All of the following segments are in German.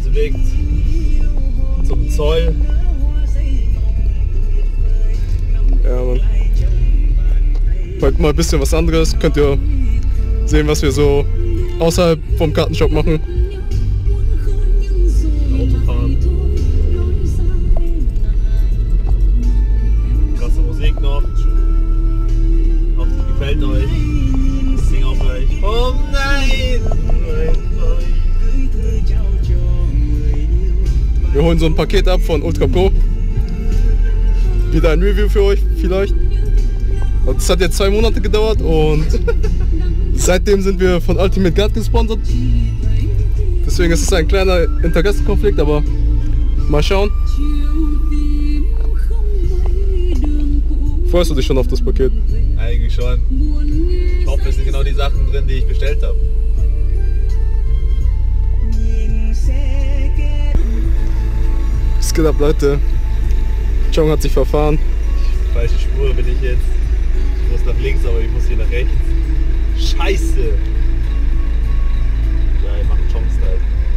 bewegt zum Zoll. Ja, Mann. Heute mal ein bisschen was anderes. Könnt ihr sehen, was wir so außerhalb vom Kartenshop machen. Autofahren. Krasse Musik noch. Hofft, es gefällt euch. Ich singe auch gleich. Oh nein! Wir holen so ein Paket ab von Ultra Pro. Wieder ein Review für euch vielleicht. Und das hat jetzt 2 Monate gedauert und seitdem sind wir von Ultimate Guard gesponsert. Deswegen ist es ein kleiner Interessenkonflikt, aber mal schauen. Freust du dich schon auf das Paket? Eigentlich schon. Ich hoffe, es sind genau die Sachen drin, die ich bestellt habe. Was geht ab, Leute? Chong hat sich verfahren. Falsche Spur bin ich jetzt. Ich muss nach links, aber ich muss hier nach rechts. Scheiße! Ja, ich mache Chong-Style.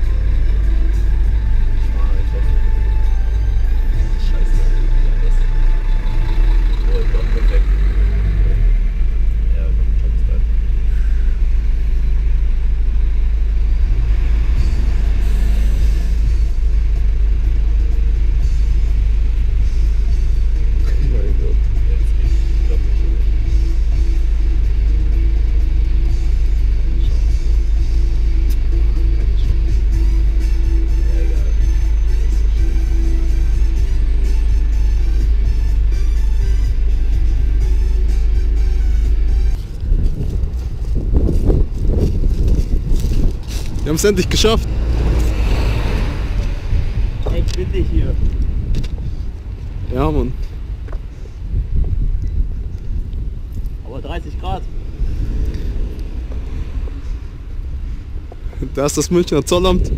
Ich mache einfach. Scheiße. Ja, das. Oh Gott, perfekt. Ja, ich mache Chong-Style. Wir haben es endlich geschafft. Echt windig hier. Ja, Mann. Aber 30 Grad. Da ist das Münchner Zollamt.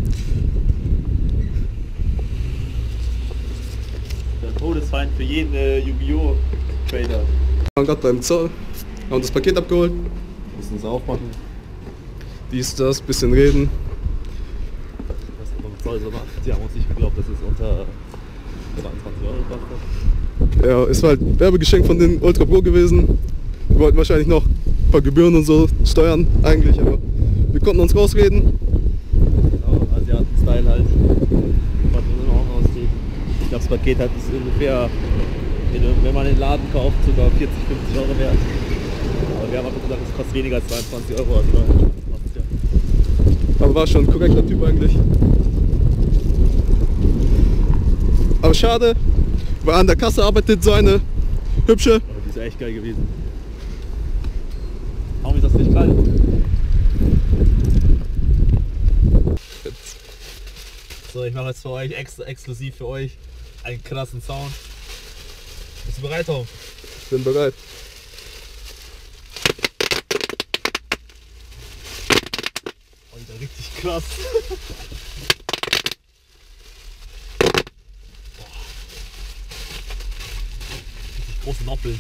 Der Todesfeind für jeden Yu-Gi-Oh! Trader. Wir waren gerade beim Zoll, haben das Paket abgeholt. Müssen es aufmachen. Dies, das, bisschen reden. Was beim Zoll so macht. Sie haben uns nicht geglaubt, dass es unter 22 Euro kostet. Ja, ist halt ein Werbegeschenk von den Ultra Pro gewesen. Wir wollten wahrscheinlich noch ein paar Gebühren und so steuern eigentlich, aber wir konnten uns rausreden. Genau, Asiaten-Style halt. Was wir auch rausreden. Ich glaube, das Paket hat ist ungefähr, wenn man den Laden kauft, sogar 40, 50 Euro wert. Aber wir haben einfach gesagt, es kostet weniger als 22 Euro. Also Aber war schon ein korrekter Typ eigentlich. Aber schade, weil an der Kasse arbeitet so eine hübsche. aber die ist echt geil gewesen. Warum ist das nicht kalt? So, ich mache jetzt für euch exklusiv für euch einen krassen Sound. Bist du bereit, Tom? Ich bin bereit. Alter, richtig krass. Richtig große Noppeln.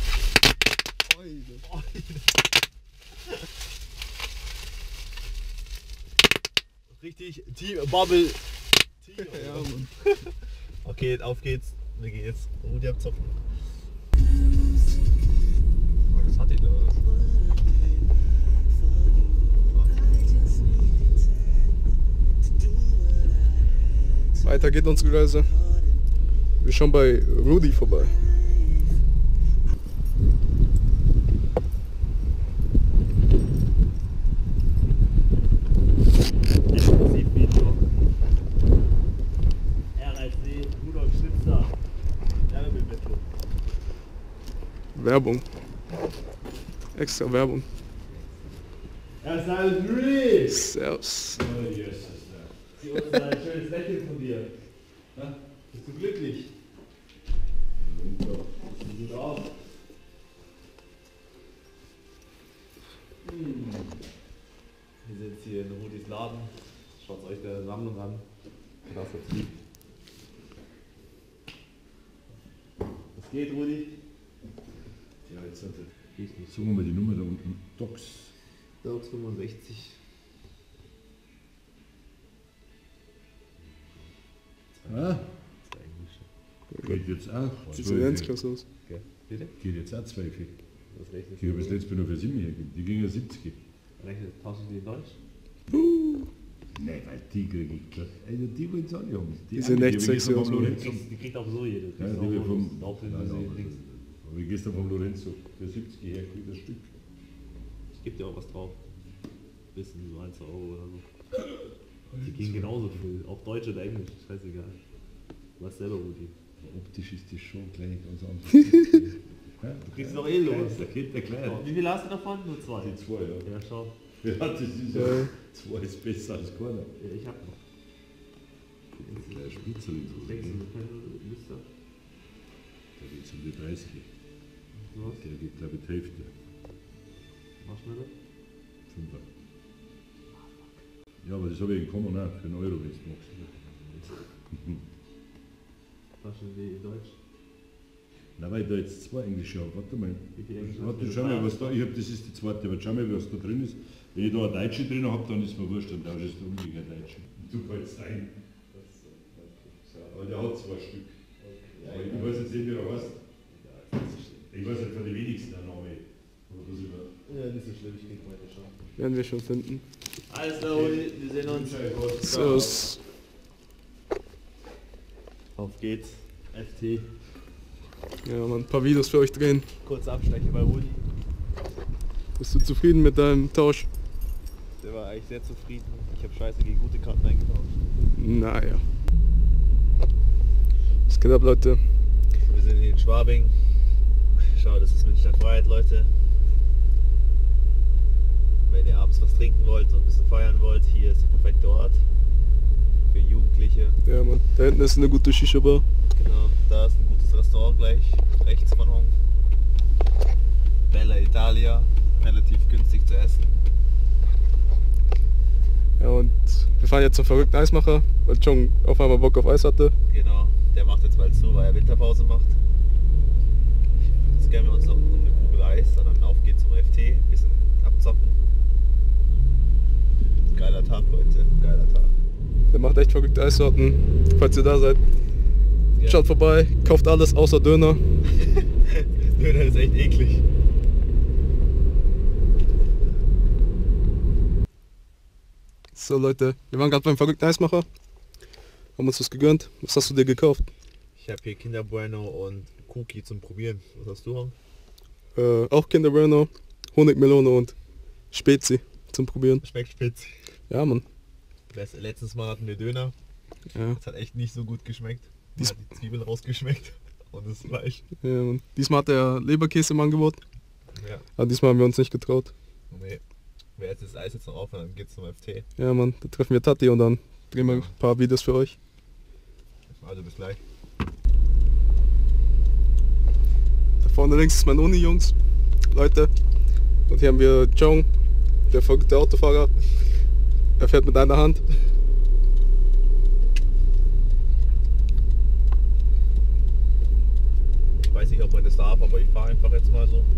Richtig Bubble. Ja, Mann. Okay, auf geht's. Wir gehen jetzt Rudi abzopfen. Was hat die da? Weiter geht unsere Reise. Wir schauen bei Rudi vorbei. Exklusivvideo. RLC, Rudolf Schnitzer. Werbemittel. Werbung. Extra Werbung. Servus Rudi! Servus. Sieh uns mal ein schönes Lächeln von dir. Na, bist du glücklich? Sieht gut aus. Wir sind jetzt hier in Rudis Laden. Schaut euch der Sammlung an. Krasser Typ. Was geht, Rudi? Ja, jetzt sagen wir mal die Nummer da unten. Docs. Docs 65. Ah, Das ist Englisch. geht jetzt auch Sieht so ganz 12. krass aus. Okay. Bitte? Geht jetzt auch 12. Was rechnest Ich habe das letzte Mal nur für 7 hergegeben. Die gingen 70. Rechnet, tauschen die in Deutsch? Nein, weil die kriege ich klar. Also die wollen es auch nicht haben. Die sind echt sexy aus. Die kriegt auch so jede. Ja, die wir vom, Aufhören, nein, sie nein, links. aber wie gehst du vom Lorenzo? Für 70 her kriegt das Stück. Ich gebe dir auch was drauf. Bisschen so 1 Euro oder so. Die gehen genauso viel. Auch Deutsch oder Englisch, scheißegal. Du weißt selber, wo die. Optisch ist das schon gleich ganz anders. Ja, Du kriegst es doch eh los. Da geht der Kleine. Wie viel hast du davon? Nur 2. Die 2, ja. Ja, schau. Ja, das ist ja. 2 ist besser als keiner. Ja, ich hab noch. Der Spitzel in so. Denkst du, du könntest da? Der geht um die 30. Was? Der geht, glaube ich, die Hälfte. Mach schneller. 5. Ja, aber das habe ich bekommen auch für einen Euro, wenn du es machst. Taschen wie in Deutsch. Na, weil ich da jetzt 2 Englische habe. Warte mal. Wie viel Englisch hast Warte, du? schau mal, was da. Ich habe, das ist die zweite, aber schau mal, was da drin ist. Wenn ich da eine Deutsche drin habe, dann ist mir wurscht, dann tausche ich es umgekehrt Deutsche. Du kannst ein. Aber der hat 2 Stück. Aber ich weiß jetzt nicht, wie er heißt. Ich weiß nicht von den wenigsten der Name. Oder was über. Ja, nicht so schlimm, ich krieg meine schon. Werden wir schon finden. Alles klar, Uli, wir sehen uns. Servus. Auf geht's. FT. Ja, man, ein paar Videos für euch drehen. Kurz Abstecher bei Uli. Bist du zufrieden mit deinem Tausch? Der war eigentlich sehr zufrieden. Ich habe scheiße gegen gute Karten eingetauscht. Naja. Was geht ab, Leute? Wir sind in Schwabing. Schau, das ist Münchner Freiheit, Leute. Wenn ihr abends was trinken wollt und ein bisschen feiern wollt, hier ist der perfekte Ort. Für Jugendliche. Ja, Mann. Da hinten ist eine gute Shisha-Bar. Genau, da ist ein gutes Restaurant gleich, rechts von Hong. Bella Italia, relativ günstig zu essen. Ja, und wir fahren jetzt zum verrückten Eismacher, weil Chong auf einmal Bock auf Eis hatte. Genau, der macht jetzt bald zu, weil er Winterpause macht. Jetzt gönnen wir uns noch eine Kugel Eis, und dann auf geht's zum FT, ein bisschen abzocken. Geiler Tag, Leute, geiler Tag. Der macht echt verrückte Eissorten. Falls ihr da seid, Ja. schaut vorbei, kauft alles außer Döner. Döner ist echt eklig. So Leute, wir waren gerade beim verrückten Eismacher. Haben uns was gegönnt. Was hast du dir gekauft? Ich habe hier Kinder Bueno und Cookie zum Probieren. Was hast du, Hong? Auch Kinder Bueno, Honigmelone und Spezi zum Probieren. Schmeckt spitz. Ja, Mann. Letztes Mal hatten wir Döner. Ja, Das hat echt nicht so gut geschmeckt. Man hat die Zwiebeln rausgeschmeckt und das Fleisch. ja, Mann. Diesmal hat er Leberkäse im Angebot. Ja. Aber diesmal haben wir uns nicht getraut. Nee. Wir essen das Eis jetzt noch auf und dann geht's zum FT. Ja, Mann. Da treffen wir Tati und dann drehen wir ein paar Videos für euch. Also bis gleich. Da vorne links ist mein Uni, Jungs. Leute. Und hier haben wir Chong, der verrückte Autofahrer. Er fährt mit einer Hand. Ich weiß nicht, ob man das darf, aber ich fahre einfach jetzt mal so.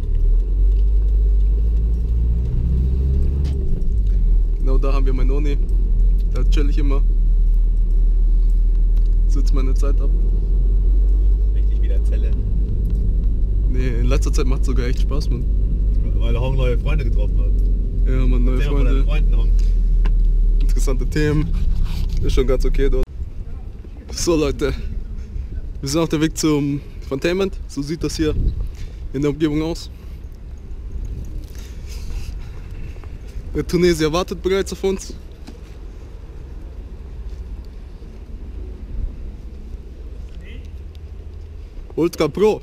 Genau da haben wir meinen Uni. Da chill ich immer. Sitze meine Zeit ab. Richtig wieder Zelle. Nee, in letzter Zeit macht es sogar echt Spaß, Mann. Weil Hong neue Freunde getroffen hat. Ja, man, neue Erzähl mal von deinen Freunde, Freunden, Hong. interessante Themen. Ist schon ganz okay dort. So Leute, wir sind auf dem Weg zum Fontainment. So sieht das hier in der Umgebung aus. Der Tunesier wartet bereits auf uns. Ultra Pro.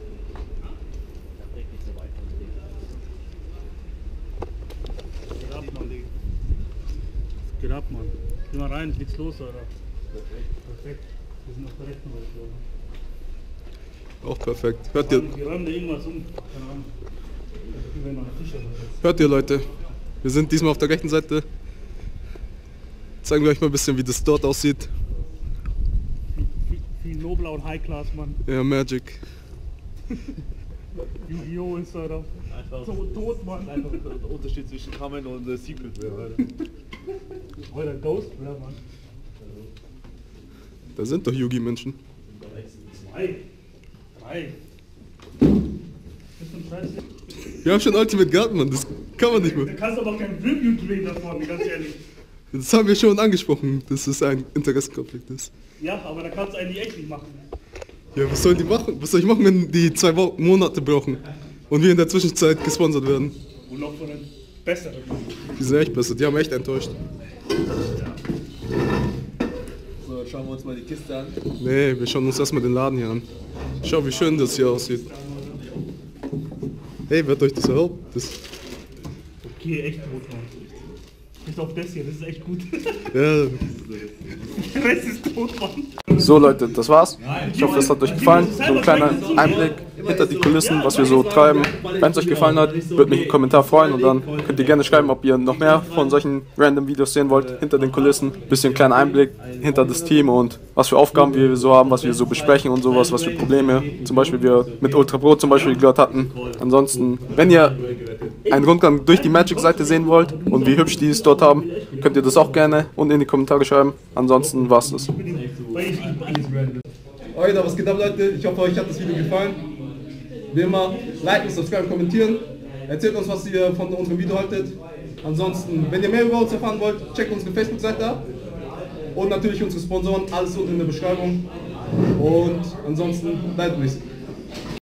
Geht ab, Mann. Geh mal rein, geht's los, oder? Perfekt. Wir sind auf der rechten Seite, oder? Auch perfekt. Hört ihr, Wir räumen da irgendwas um. Keine Ahnung. Wir werden noch einen Tisch oder was. hört ihr Leute? Wir sind diesmal auf der rechten Seite. Zeigen wir euch mal ein bisschen, wie das dort aussieht. Viel nobler und High-Class, Mann. Ja, Magic. Yu-Gi-Oh! Ist da. Einfach So tot, Mann. einfach der Unterschied zwischen Common und Secret Rare, Alter. Oder Ghost Rare, Mann. Da sind doch Yugi-Menschen. 2, 3. Das ist ein Scheiß. Wir haben schon Ultimate Guard, Mann. Das kann man nicht mehr. Da kannst du aber kein Review drehen davon, ganz ehrlich. Das haben wir schon angesprochen, dass es ein Interessenkonflikt ist. Ja, aber da kannst du eigentlich echt nicht machen. Ja, was sollen die machen? Was soll ich machen, wenn die 2 Monate brauchen und wir in der Zwischenzeit gesponsert werden? Urlaub von den Besseren. Die sind echt besser, die haben echt enttäuscht. So, jetzt schauen wir uns mal die Kiste an. Nee, wir schauen uns erstmal den Laden hier an. Schau, wie schön das hier aussieht. Hey, wer hat euch das erlaubt? Das Okay, echt gut, Mann. Bis auf das hier, das ist echt gut. ja. Der Rest ist tot, Mann. So Leute, das war's. Ich hoffe, es hat euch gefallen. So ein kleiner Einblick hinter die Kulissen, was wir so treiben. Wenn es euch gefallen hat, würde mich ein Kommentar freuen und dann könnt ihr gerne schreiben, ob ihr noch mehr von solchen random Videos sehen wollt, hinter den Kulissen. Bisschen kleiner Einblick hinter das Team und was für Aufgaben wir so haben, was wir so besprechen und sowas, was für Probleme zum Beispiel wir mit Ultra Pro zum Beispiel gehört hatten. Ansonsten, wenn ihr einen Rundgang durch die Magic-Seite sehen wollt und wie hübsch die es dort haben, könnt ihr das auch gerne unten in die Kommentare schreiben. Ansonsten war's das. Alter, was geht ab, Leute? Ich hoffe, euch hat das Video gefallen. Wie immer, liken, subscriben, kommentieren. Erzählt uns, was ihr von unserem Video haltet. Ansonsten, wenn ihr mehr über uns erfahren wollt, checkt unsere Facebook-Seite ab. Und natürlich unsere Sponsoren, alles unten in der Beschreibung. Und ansonsten, bleibt nicht.